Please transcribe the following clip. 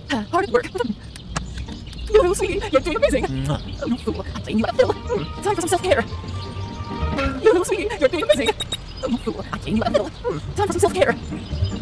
Hard at work. You sweetie, you're doing amazing. You fool, I'm playing you at Phil. Time for some self-care. You sweetie, you're doing amazing. You fool, I'm playing you at Phil. Time for some self-care.